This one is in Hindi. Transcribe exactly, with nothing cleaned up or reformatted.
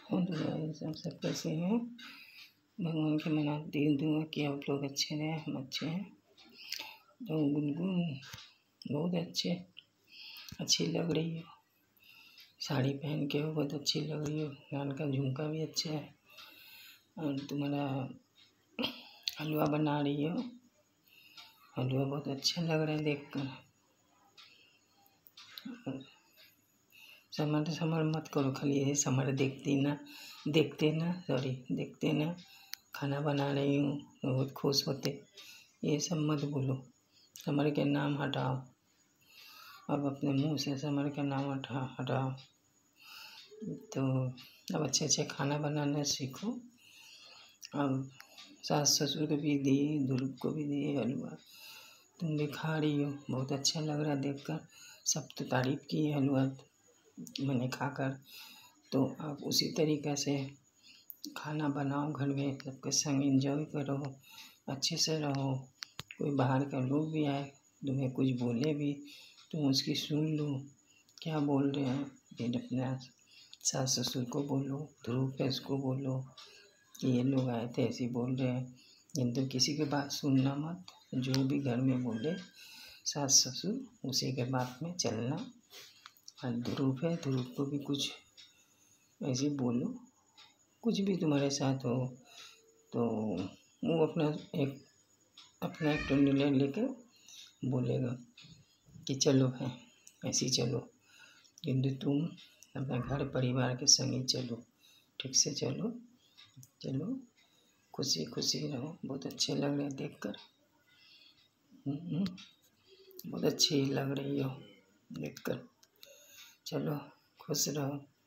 और सब सब कैसे हैं? भगवान के मनाती हूँ दुआ कि आप लोग अच्छे रहें, हम अच्छे हैं। तो गुनगुन बहुत अच्छे अच्छी लग रही हो, साड़ी पहन के हो बहुत अच्छी लग रही हो, कान का झुमका भी अच्छा है। और तुम्हारा हलवा बना रही हो, हलवा बहुत अच्छा लग रहा है देख कर। समर समर मत करो, खाली ये समर देखती ना देखते ना सॉरी देखते ना खाना बना रही हूँ बहुत खुश होते, ये सब मत बोलो। समर के नाम हटाओ, अब अपने मुंह से समर का नाम हटा हटाओ। तो अब अच्छे अच्छे खाना बनाना सीखो। अब सास ससुर को भी दिए, ध्रुव को भी दिए हलवा, तुम भी खा रही हो, बहुत अच्छा लग रहा है देखकर। सब तो तारीफ़ की हलवा मैंने खाकर। तो आप उसी तरीक़े से खाना बनाओ, घर में सबके संग एंजॉय करो, अच्छे से रहो। कोई बाहर का लोग भी आए, तुम्हें कुछ बोले भी, तुम उसकी सुन लो क्या बोल रहे हैं। फिर अपना सास ससुर को बोलो, ध्रुव पे उसको बोलो कि ये लोग आए थे ऐसे बोल रहे हैं। किंतु किसी की बात सुनना मत, जो भी घर में बोले सास ससुर उसी के बात में चलना। और ध्रुव है, ध्रुव को भी कुछ ऐसे बोलो, कुछ भी तुम्हारे साथ हो तो वो अपना एक अपना एक निर्णय लेकर बोलेगा कि चलो है ऐसे चलो। किंतु तुम अपना घर परिवार के संग ही चलो, ठीक से चलो चलो खुशी खुशी रहो। बहुत अच्छे लग रहे हैं देखकर, बहुत अच्छी लग रही हो देखकर। चलो खुश रहो।